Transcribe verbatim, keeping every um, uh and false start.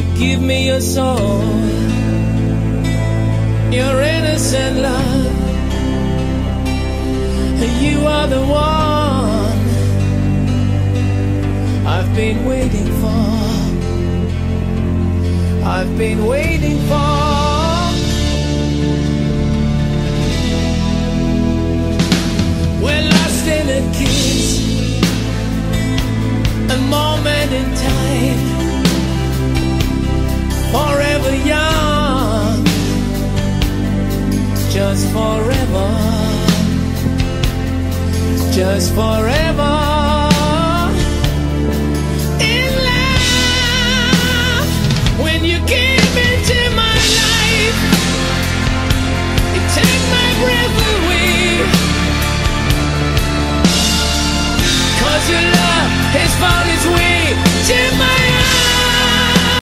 You give me your soul, your innocent love. You are the one I've been waiting for. I've been waiting for. We're lost in a kiss, a moment in time, forever young, just forever, just forever. In love, when you give